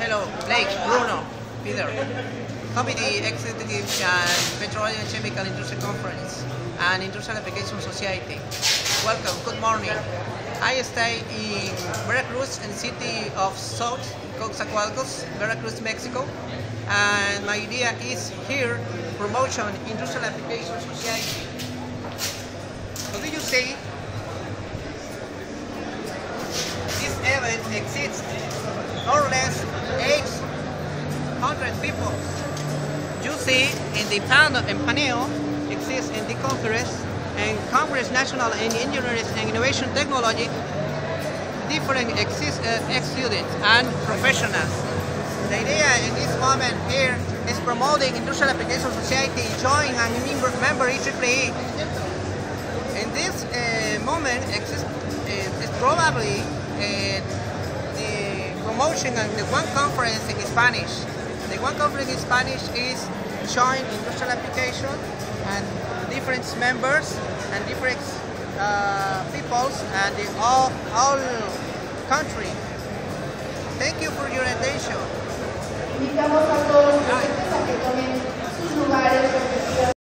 Hello, Blake, Bruno, Peter, Committee Executives and Petroleum and Chemical Industry Conference and Industrial Application Society. Welcome, good morning. I stay in Veracruz in the city of South Coatzacoalcos, Veracruz, Mexico. And my idea is here, promotion Industrial Application Society. What do you say? This event exists more or less 800 people. You see in the panel exists in the Congress and Congress National in Engineering and Innovation Technology, different ex-students and professionals. The idea in this moment here is promoting Industrial Application Society, join and member EEE. In this moment exists probably the promotion and the one conference in Spanish. The one conference in Spanish is join industrial application and different members and different peoples and all country. Thank you for your attention. Invitamos a todos los a que tomen sus lugares.